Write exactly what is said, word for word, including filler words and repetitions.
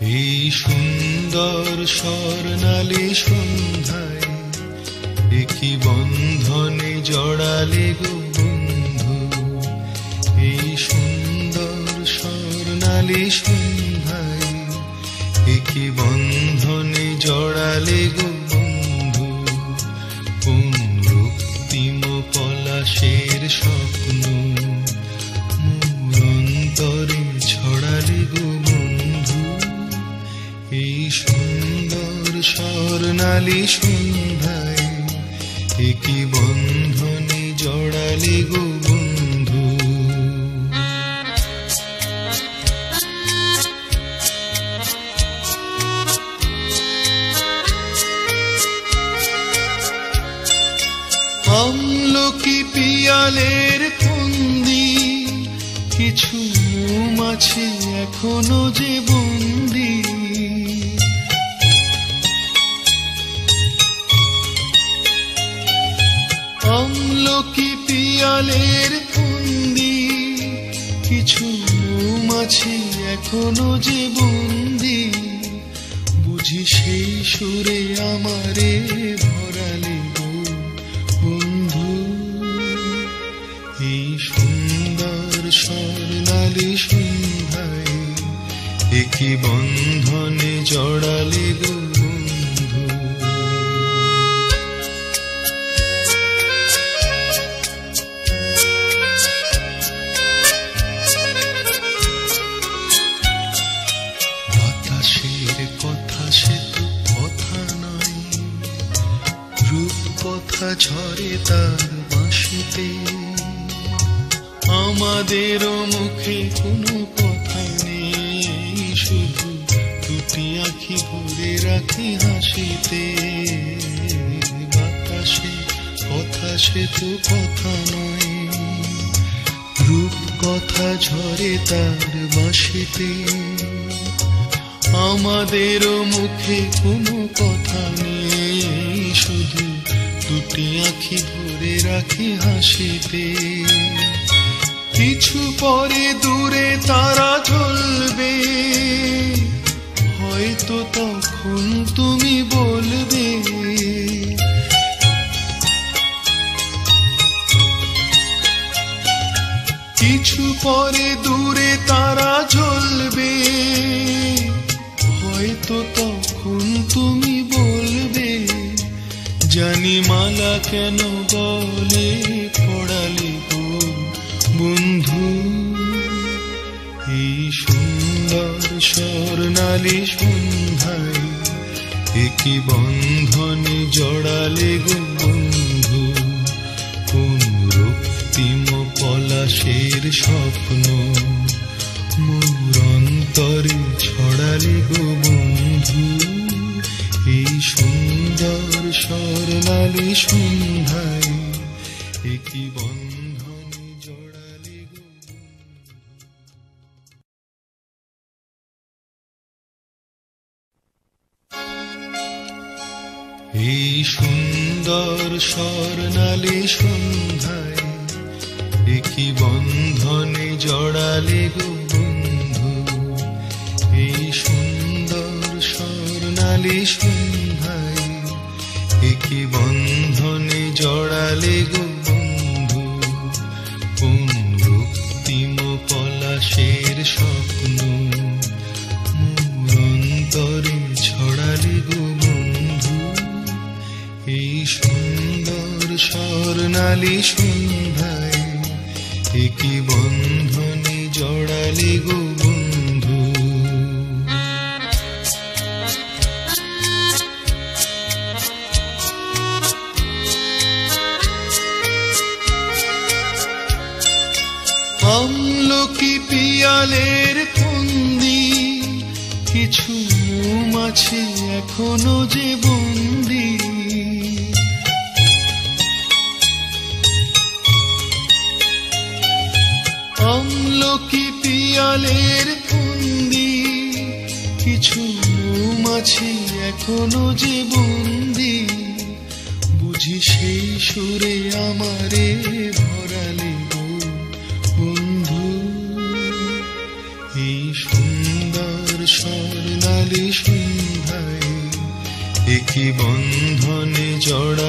এই সুন্দর স্বর্ণালী সন্ধ্যায় একই বন্ধনে জড়ালে গো বন্ধু। এই সুন্দর স্বর্ণালী সন্ধ্যায় একই বন্ধনে জড়ালে গো বন্ধু। কোন রক্তিম পলাশের স্বপ্ন মোর অন্তরে ছড়ালে গো বন্ধু। এই সুন্দর স্বর্ণালী সন্ধ্যায় একই বন্ধনে জড়ালে গো বন্ধু। আমলকি পিয়ালের ফন্দি কিছু মৌমাছি এখনো যে বন্দি। আমলকি পিয়ালের ফন্দি কিছু মৌমাছি এখনো যে বন্দি। বুঝি সেই সুরে আমারে ভরালে গো বন্ধু। এই সুন্দর স্বর্ণালী সন্ধ্যায় একই বন্ধনে জড়ালে গো বন্ধু। বাতাসের কথা সে তো কথা নয়, রূপ কথা ঝরে তার বাঁশিতে। আমাদেরও মুখে কোনো কথা নেই, শুধু দুটি আঁখি ভরে রাখি হাসিতে। বাতাসে কথা সে তো কথা নয়, রূপ কথা ঝরে তার বাঁশিতে। আমাদেরও মুখে কোনো কথা নেই, শুধু দুটি আঁখি ভরে রাখি হাসিতে। কিছু পরে দূরে তারা জ্বলবে, হয়তো তখন তুমি বলবে কিছু পরে দূরে তারা জ্বলবে, হয়তো তখন তুমি বলবে জানি মালা কেন বলে পড়ালে গো বন্ধু। এই সুন্দর স্বর্ণালী সন্ধ্যায় একই বন্ধনে জড়ালে গো বন্ধু। কোন রক্তিম পলাশের স্বপ্ন মোর অন্তরে ছড়ালে গো বন্ধু। এই সুন্দর স্বর্ণালী সন্ধ্যায় একই বন্ধনে জড়ালে গো বন্ধু। এই সুন্দর স্বর্ণালী সন্ধ্যায় একই বন্ধনে জড়ালে গো বন্ধু। এই সুন্দর স্বর্ণালী সন্ধ্যায় একই বন্ধনে জড়ালে গো বন্ধু। কোন রক্তিম পলাশের স্বপ্ন মোর অন্তরে ছড়ালে গো বন্ধু। এই সুন্দর স্বর্ণালী সন্ধ্যায় একই বন্ধনে জড়ালে গো বন্ধু। আমলকি পিয়ালের ফন্দি কিছু মৌমাছি এখনো যে বন্দি। আমলকি পিয়ালের ফন্দি কিছু মৌমাছি এখনো যে বন্দি। বুঝি সেই সুরে আমারে ভরালে গো বন্ধু। এই সুন্দর স্বর্ণালী সন্ধ্যায় একই বন্ধনে জড়া